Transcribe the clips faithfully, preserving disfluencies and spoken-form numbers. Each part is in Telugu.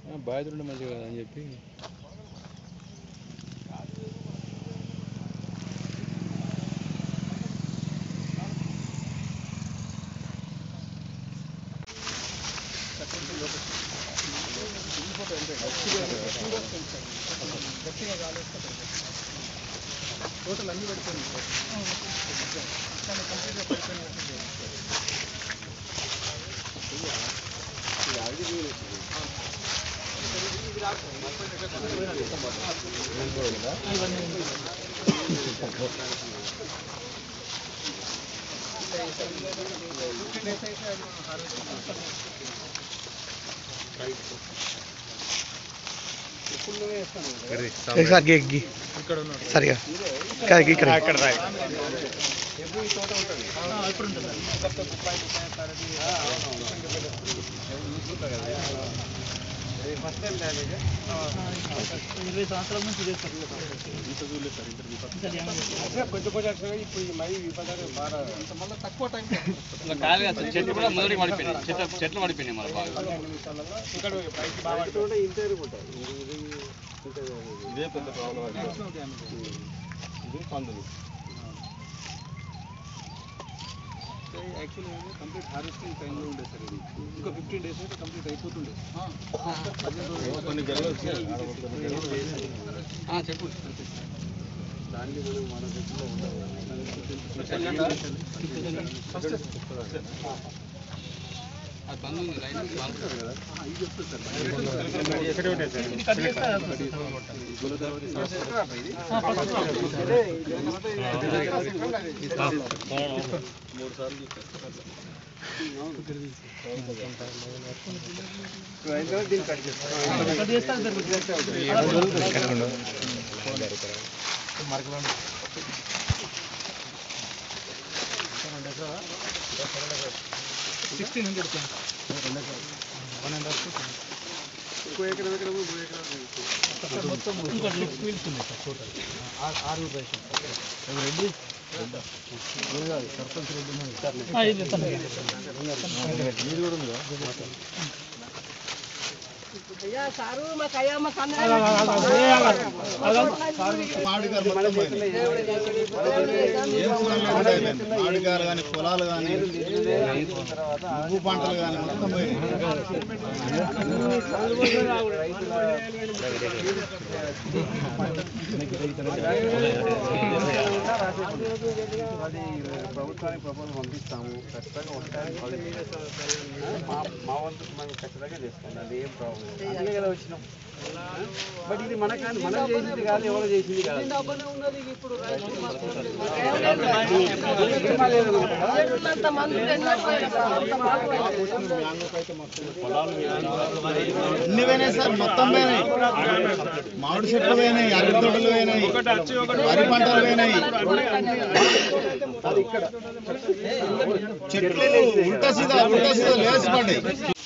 బాధితుడు మంచిగా అని చెప్పి టోటల్ అన్ని పడిపోయింది కంప్లీట్గా పడిపోయింది. సరిగా ఇక్కడ ఇక్కడ ఫస్ట్ టైం డ్యామేజ్ ఇరవై సంవత్సరాల నుంచి ఇదే సార్ కొంచెం కొంచెం ఇప్పుడు ఈ మై విపదాలు బాగా మళ్ళీ తక్కువ టైం చెట్లు కూడా మొదటి పడిపోయినాయి చెట్లు చెట్లు పడిపోయినాయి మన బాగా ఇక్కడ పైకి బాగా ఇంటర్వ్యూ ఉంటాయి ఇదే పెద్ద ప్రాబ్లం ఇది పందులు యాక్చువల్లీ కంప్లీట్ హార్వెస్టింగ్ టైంలో ఉండే సార్ ఇది ఇంకా ఫిఫ్టీన్ డేస్ అయితే కంప్లీట్ అయిపోతుండే కొన్ని గెలలు చెప్పు దాన్ని మనం మన దగ్గరలో ఉండదు అది బంద్ ఉంది లైన్ బాగుంటుంది కదా ఇది చెప్తుంది సార్ మూడు సార్లు దీన్ని కట్ చేస్తాను sixteen hundred one and half ఇంకో ఎకరం ఎకరం మూడు ఎకరాలు మొత్తం ఇంకా సిక్స్ వీల్స్ ఉన్నాయి సార్ టోటల్ ఆరు రైస్ రెడ్డి సర్పంచ్ రెడ్డి మీరు కూడా ఉందా మామిడికాయలు కానీ పొలాలు కానీ ఉప్పు పంటలు కానీ మొత్తం అది ప్రభుత్వానికి ప్రపోజల్ పంపిస్తాము ఖచ్చితంగా ఉంటాయి మా వంతు మనం ఖచ్చితంగా చేసుకోండి అది ఏం ప్రాబ్లం అందుకే కదా వచ్చినాం బట్ ఇది మన కానీ మనం చేసింది కాదు ఎవరో చేసింది కాదు అన్ని పోయినాయి సార్ మొత్తం పోయినాయి మామిడి చెట్లు పోయినాయి అరటి తోటలు పోయినాయి వరి పంటలు పోయినాయి చెట్లు ఉల్టా సీదా ఉల్టా సీదా లేచి పడ్డాయి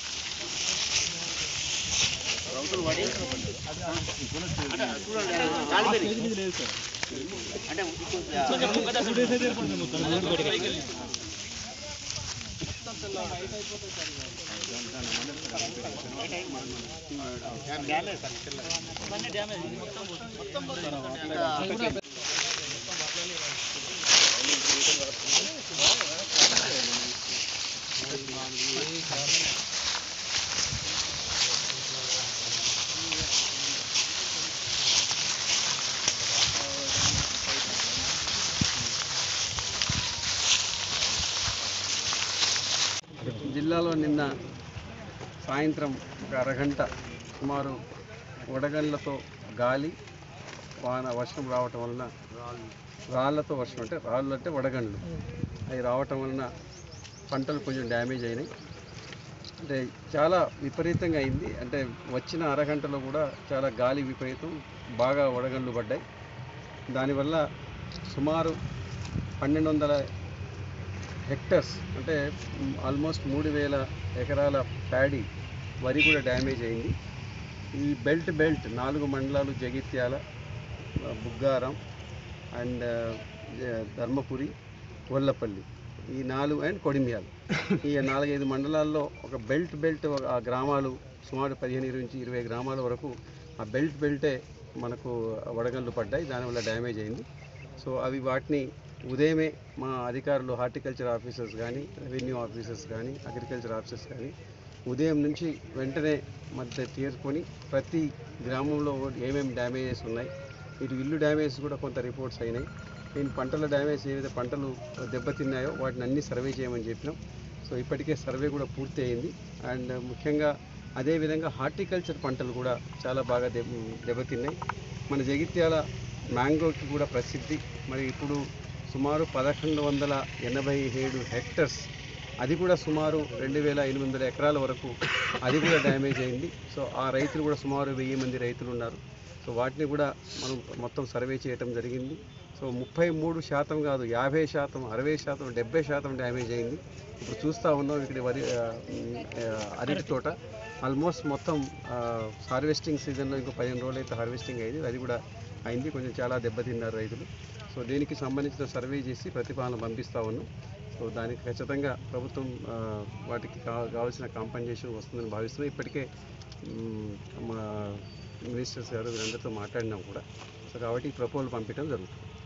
జిల్లాలో నిన్న సాయంత్రం ఒక అరగంట సుమారు వడగళ్లతో గాలి వాన వర్షం రావటం వలన రాళ్లతో వర్షం అంటే రాళ్ళు అంటే వడగండ్లు అవి రావటం వలన పంటలు కొంచెం డ్యామేజ్ అయినాయి. అంటే చాలా విపరీతంగా అయింది. అంటే వచ్చిన అరగంటలో కూడా చాలా గాలి విపరీతం, బాగా వడగండ్లు పడ్డాయి. దానివల్ల సుమారు పన్నెండు వందల హెక్టర్స్ అంటే ఆల్మోస్ట్ మూడు వేల ఎకరాల ప్యాడీ వరి కూడా డ్యామేజ్ అయింది. ఈ బెల్ట్ బెల్ట్ నాలుగు మండలాలు జగిత్యాల, బుగ్గారం అండ్ ధర్మపురి, గొల్లపల్లి ఈ నాలుగు అండ్ కొడిమ్యాల్ ఈ నాలుగైదు మండలాల్లో ఒక బెల్ట్ బెల్ట్ ఆ గ్రామాలు సుమారు పదిహేను నుంచి ఇరవై గ్రామాల వరకు ఆ బెల్ట్ బెల్టే మనకు వడగళ్ళు పడ్డాయి, దానివల్ల డ్యామేజ్ అయింది. సో అవి వాటిని ఉదయమే మా అధికారులు హార్టికల్చర్ ఆఫీసర్స్ కానీ రెవెన్యూ ఆఫీసర్స్ కానీ అగ్రికల్చర్ ఆఫీసర్స్ కానీ ఉదయం నుంచి వెంటనే మధ్య తీర్చుకొని ప్రతి గ్రామంలో ఏమేమి డ్యామేజెస్ ఉన్నాయి, ఇటు ఇల్లు డ్యామేజ్ కూడా కొంత రిపోర్ట్స్ అయినాయి. నేను పంటల డ్యామేజ్ ఏవైతే పంటలు దెబ్బతిన్నాయో వాటిని అన్నీ సర్వే చేయమని చెప్పినాం. సో ఇప్పటికే సర్వే కూడా పూర్తి అయింది. అండ్ ముఖ్యంగా అదేవిధంగా హార్టికల్చర్ పంటలు కూడా చాలా బాగా దెబ్బ దెబ్బతిన్నాయి. మన జగిత్యాల మ్యాంగోకి కూడా ప్రసిద్ధి. మరి ఇప్పుడు సుమారు పదకొండు వందల ఎనభై ఏడు హెక్టర్స్, అది కూడా సుమారు రెండు వేల ఎనిమిది వందల ఎకరాల వరకు అది కూడా డ్యామేజ్ అయింది. సో ఆ రైతులు కూడా సుమారు వెయ్యి మంది రైతులు ఉన్నారు. సో వాటిని కూడా మనం మొత్తం సర్వే చేయటం జరిగింది. సో ముప్పై మూడు శాతం కాదు, యాభై శాతం అరవై శాతం డెబ్బై శాతం డ్యామేజ్ అయింది. ఇప్పుడు చూస్తూ ఉన్నాం ఇక్కడ వరి అరటి తోట ఆల్మోస్ట్ మొత్తం హార్వెస్టింగ్ సీజన్లో ఇంకో పదిహేను రోజులు అయితే హార్వెస్టింగ్ అయింది, అది కూడా అయింది. కొంచెం చాలా దెబ్బతిన్నారు రైతులు. సో దీనికి సంబంధించిన సర్వే చేసి ప్రతిపాదన పంపిస్తూ ఉన్నాం. సో దానికి ఖచ్చితంగా ప్రభుత్వం వాటికి కావాల్సిన కాంపన్సేషన్ వస్తుందని భావిస్తున్నాం. ఇప్పటికే మా మినిస్టర్స్ గారు వీరందరితో మాట్లాడినాం కూడా. సో కాబట్టి ప్రపోజల్ పంపించడం జరుగుతుంది.